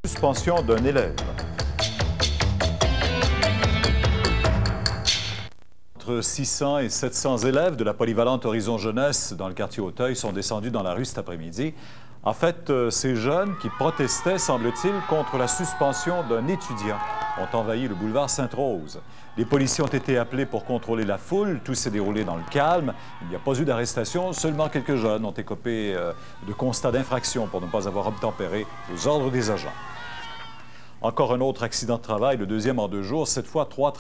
suspension d'un élève. Entre 600 et 700 élèves de la polyvalente Horizon Jeunesse dans le quartier Auteuil sont descendus dans la rue cet après-midi. En fait, ces jeunes qui protestaient, semble-t-il, contre la suspension d'un étudiant ont envahi le boulevard Sainte-Rose. Les policiers ont été appelés pour contrôler la foule. Tout s'est déroulé dans le calme. Il n'y a pas eu d'arrestation. Seulement quelques jeunes ont écopé de constats d'infraction pour ne pas avoir obtempéré aux ordres des agents. Encore un autre accident de travail, le deuxième en 2 jours. Cette fois, 3